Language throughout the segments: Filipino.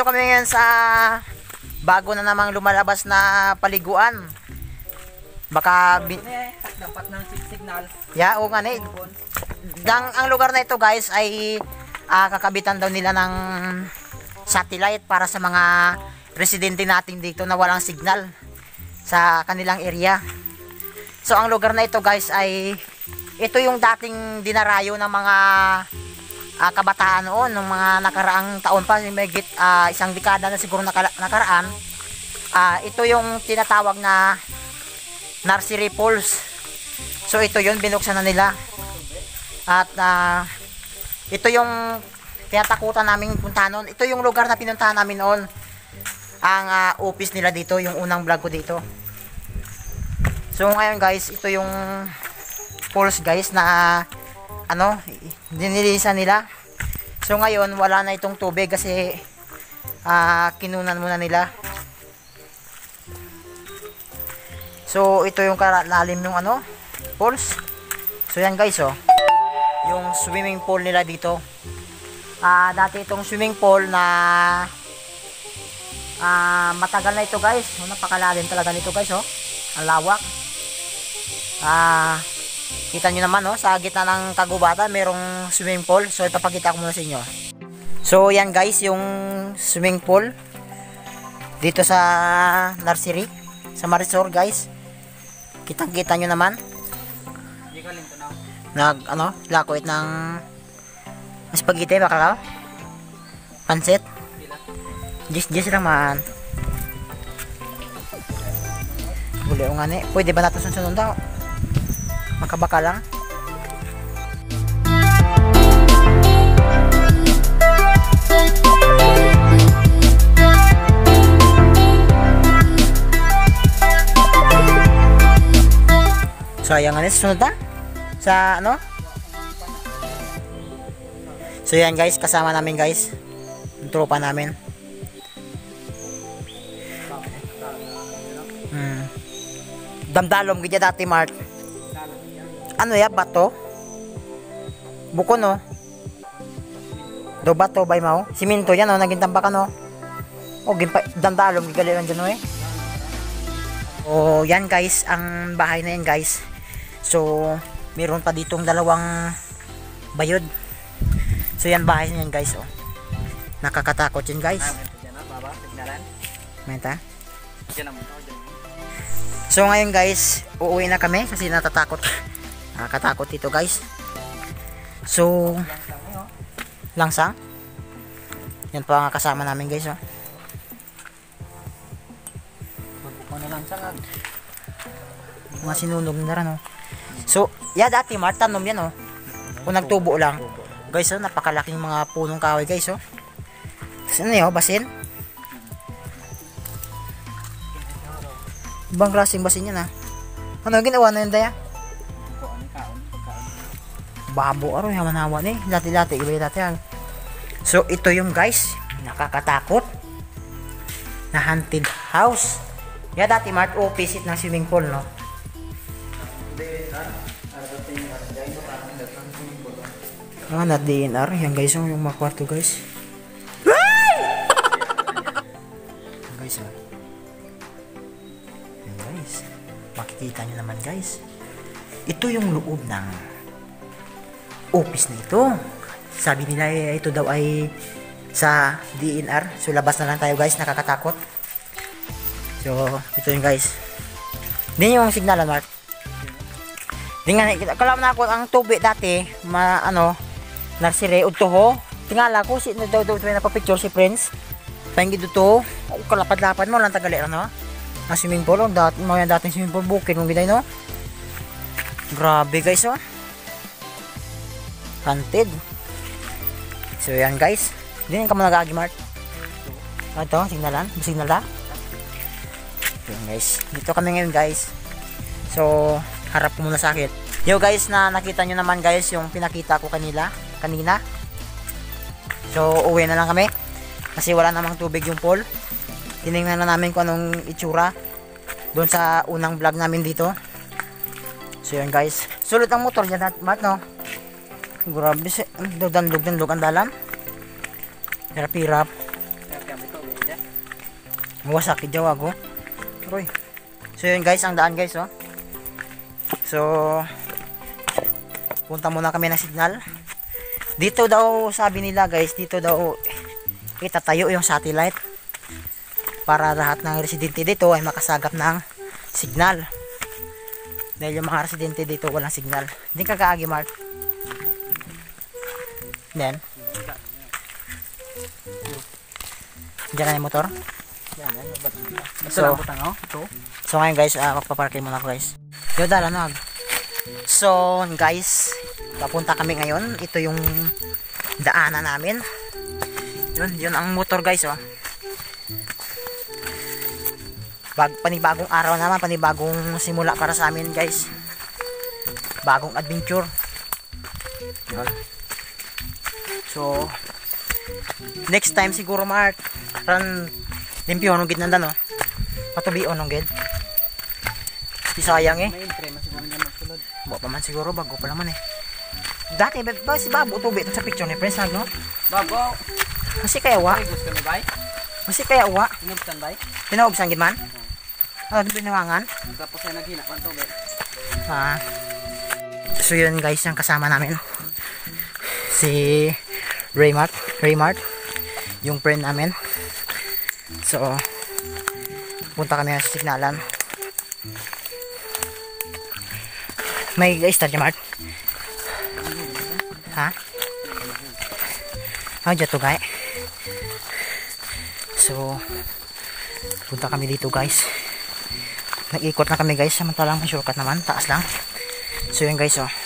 kami ngayon sa bago na namang lumalabas na paliguan. Baka dapat ng signal. Yeah, oo nga ni. Ang lugar na ito guys ay kakabitan daw nila ng satellite para sa mga residente natin dito na walang signal sa kanilang area. So ang lugar na ito guys ay ito yung dating dinarayo ng mga kabataan noon, ng mga nakaraang taon pa, may isang dekada na siguro nakaraan. Ito yung tinatawag na nursery pools. So ito yun, binuksan na nila. At ito yung tinatakutan namin puntahan noon. Ito yung lugar na pinuntahan namin noon. Ang office nila dito, yung unang vlog ko dito. So ngayon guys, ito yung pools guys na dinilisan nila. So ngayon wala na itong tubig kasi kinunan muna nila. So ito yung lalim ng pools. So yan guys yung swimming pool nila dito. Dati itong swimming pool na matagal na ito guys. Napakalalim talaga nito guys ang lawak. Kita nyo naman sa gitna ng kagubatan merong swimming pool. So ipapakita ko muna sa inyo. So yan guys yung swimming pool dito sa nursery sa Marisol guys. Kitang kita nyo naman. Lakoit ng spaghetti baka pansit. Jis naman. Uli o nga ni. Pwede ba natin sunod daw? Makabaka lang. So ayan nga sunod na sa So yan guys, kasama namin guys yung tropa namin. Damdalom gaya dati Mark. Bato? Buko do bato bay mau. Siminto yan naging tambakan damdalom gigaliran dyan yan guys, ang bahay na yan guys. So meron pa ditong dalawang bayod. So yan bahay na yan guys nakakatakot yun guys. Menta. So ngayon guys, uuwi na kami kasi natatakot. Nakakatakot dito guys. So langsang. Yan pa ang kasama namin guys mga sinunog na rin So dati tanom yan kung nagtubo lang guys napakalaking mga punong kahoy guys Tapos basin. Ibang klaseng basin yan ginawa na yun daya? Babo manawa ni dati iba yung dati So ito yung guys nakakatakot na haunted house. Dati Mart opposite ng swimming pool na DNR yan guys yung mga kwarto guys. Guys yan guys, makikita nyo naman guys, ito yung loob ng office na ito. Sabi nila ito daw ay sa DNR. So labas na lang tayo guys, nakakatakot. So ito yung guys, din yung signalan Mark. Di nga kalaman na ako ang tubig dati nursery udto tingala ko si daw na pa picture si Prince panggid dito kalapad-lapad mo lang tagali ang swimming pool dating swimming pool bukid mong giday grabe guys haunted. So yan guys, din ka mo nag-agi Mark ito signal na yan guys, dito kami ngayon guys. So harap ko muna sa akin. Guys, na nakita nyo naman guys yung pinakita ko kanina. So uwi na lang kami kasi wala namang tubig yung pool. Tinignan na namin kung anong itsura doon sa unang vlog namin dito. So yan guys, sulot ang motor dyan Mark grabe danlog ang dalan. Hirap Wasak jawag oh. Uy. So yun guys, ang daan guys oh. So punta muna kami ng signal. Dito daw sabi nila guys, dito daw itatayo yung satellite para lahat ng residente dito ay makasagap ng signal. Dahil yung mga residente dito walang signal. Hindi ka kaagi Mark. Then diyan na yung motor. So ngayon guys, magpaparking muna ako guys. Yo dala na. So guys, papunta kami ngayon. Ito yung daanan namin. Yun ang motor guys oh. Panibagong araw naman, panibagong simula para sa amin guys. Bagong adventure. Yun. So next time siguro Mark ran limpyo nung gid nandan no. Patubi onong gid. Di sayang eh. May entry masiguro niya magsulod. Ba pa man siguro bago pa naman eh. Dati ba si Babo tubi sa picture ni Prince no? Babo. Masih kaya wa. Ay gusto mi bay. Masih kaya wa. Inubsan bay. Tinaubsan gid man. Ano binawangan? Tapos ay naghina man to bay. So yun guys, yung kasama namin si Raymart, yung friend namin. So punta kami sa signalan. May start ya Mart? Ha? Dito guys. So punta kami dito guys. Nag-ikot na kami guys, samantalang shortcut naman, taas lang. So yun guys oh.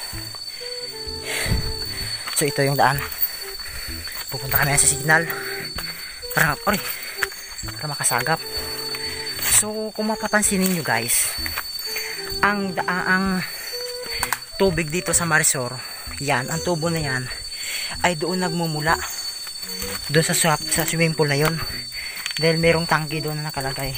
So ito yung daan. Pupunta kami sa signal para makasagap. So kung mapapansin niyo guys, ang tubig dito sa Marisol, yan, ang tubo na yan ay doon nagmumula doon sa swimming pool na yon, dahil merong tangke doon na nakalagay.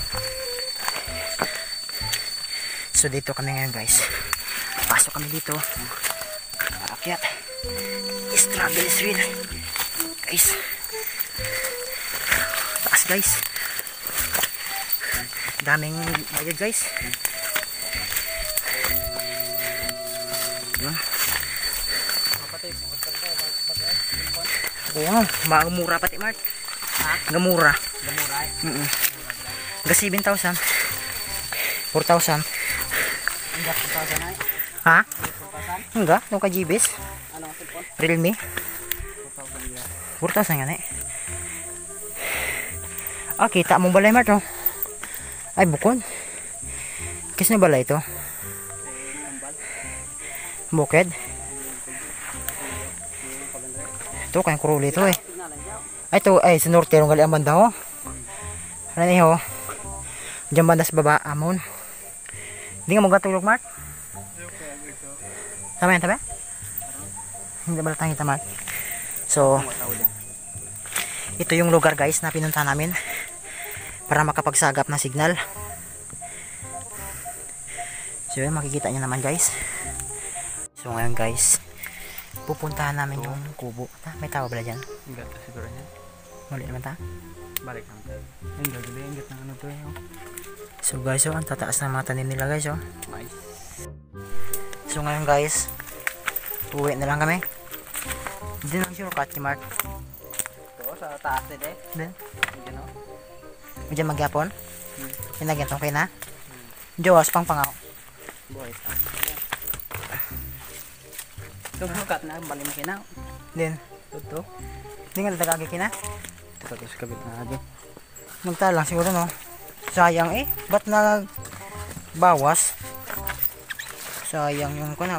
So dito kami ngayon guys, pasok kami dito, aakyat. Struggle is real guys, taas guys, daming bayad guys. Oo, mura pati Mart. Gamura. Ga 7,000 4,000. Ha? Enggak, nung ka GBs. Realme 4,000 yan eh. Kita mo balay Mart oh. Ay bukod. Kis na balay ito. Bukid. Ito kayang kuruli ito eh. Ay ito ay sa norte gali ang banda oh. Ano niyo oh. Diyan banda sa baba amon. Hindi nga mo gatulog Mart. Tama yan tabi? Hindi ba latang kita Mart? So ito yung lugar guys na pinunta namin para makapagsagap ng signal. So yun, makikita nyo naman guys. So ngayon guys, pupuntahan namin yung kubo. May tao ba dyan? Enggak siguro niya. Muli naman ta? Balik naman. Enggak gabi, enggak ng ano to eh. So guys, ang tataas ng mga tanim nila guys oh. Nice. So ngayon guys, uwi na lang kami. Hindi lang shortcut ni Mark. Ito sa taas din eh. Then, Diyan oh. medyo magyapon. Pinagyan kayo na. Jawas pang pangaw. Boy. Tugmukat na bali mo kina. Then, Ito. hindi nga tatagagi kina. Ito ka sa kabit na aja. Magtalang siguro no. Sayang eh. Ba't bawas? Sayang yung kanag.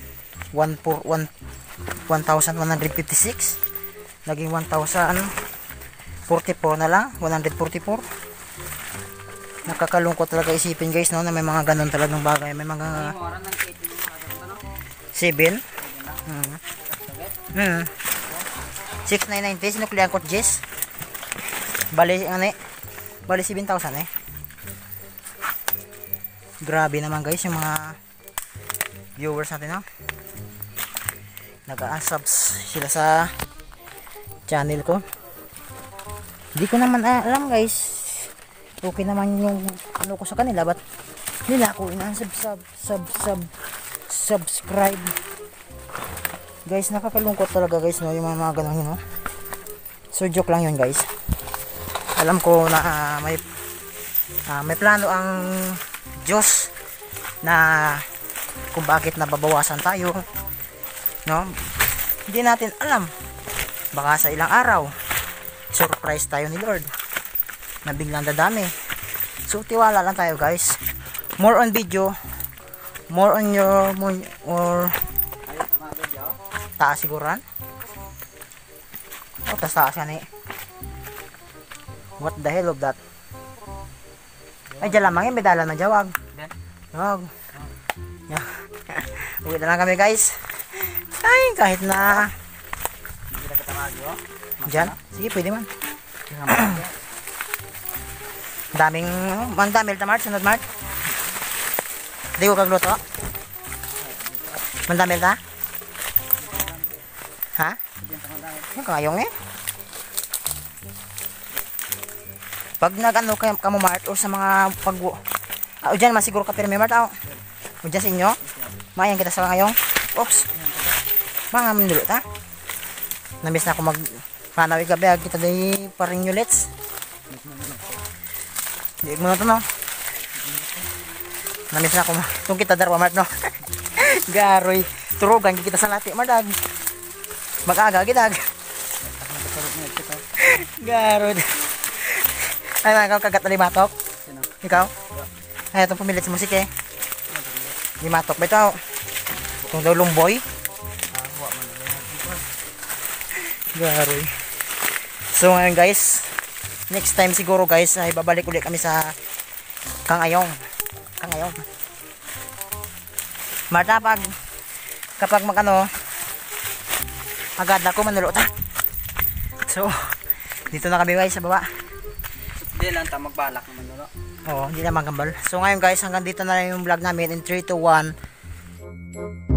1,156. Naging 1,044 na lang. 144. Nakakalungkot talaga isipin guys no, na may mga ganun talagang bagay. May mga 7. 6,990 sinuklihan ko Jess. Bali 7,000 eh. Grabe naman guys yung mga viewers natin no. Nag-unsubs sila sa channel ko. Hindi ko naman alam guys Okay naman yung ano ko sa kanila, but nila ako subscribe. Guys, nakakalungkot talaga guys, no, yung mga ganun, no. So joke lang yun guys. Alam ko na may plano ang Diyos na kung bakit nababawasan tayo, no. Hindi natin alam, baka sa ilang araw surprise tayo ni Lord na biglang dadami. So tiwala lang tayo guys. More on video, more on your or taas siguran. Oh, taas yan eh. What the hell of that? Ay, dyan lamang may dala na jawag. Jawag. Uwi na lang kami guys. Ay, kahit na dyan. Sige, pwede man. Daming mandamil na Mart, sunod Mart. Hindi ko kagluto. Mandamil na? Ha? Yung kayong eh. Pag nag-ano ka mo Mart o sa mga pag o dyan masiguro ka pero may Mart o dyan sa inyo mayan kita sa ngayong oops mga mandulot ha. Namiss na ako mag panawi gabi kita day paring ulits. Di mo na to no. Namiss na ako kung kita darwa Mart no. Garoy turugan kita sa lati madag. Mag-aga gidag. Garoy. Ay mga kagat na limatok. Ikaw? Ay itong pumilit sa musik eh. Limatok ba ito? Itong daw lumboy. Garoy. So ngayon guys, next time siguro guys ay babalik ulit kami sa Kangayong. Marta kapag magano agad ako manulot ha. So dito na kami guys sa baba. Hindi lang ta magbalak naman no. Oo, hindi na magambal. So ngayon guys, hanggang dito na lang yung vlog namin in 3, 2, 1.